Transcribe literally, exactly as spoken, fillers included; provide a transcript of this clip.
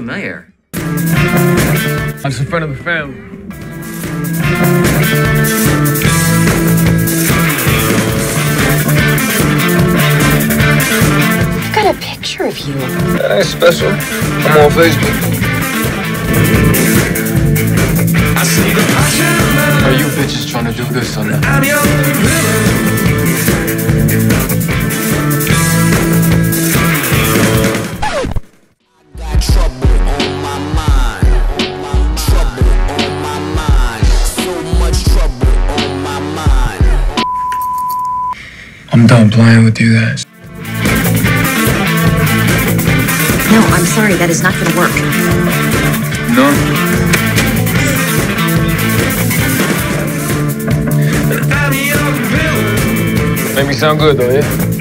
familiar. I'm just a friend of the family. I've got a picture of you. That ain't special. I'm on Facebook. Are you bitches trying to do this or not? I'm done playing with you guys. No, I'm sorry, that is not going to work. No? Make me sound good though, yeah?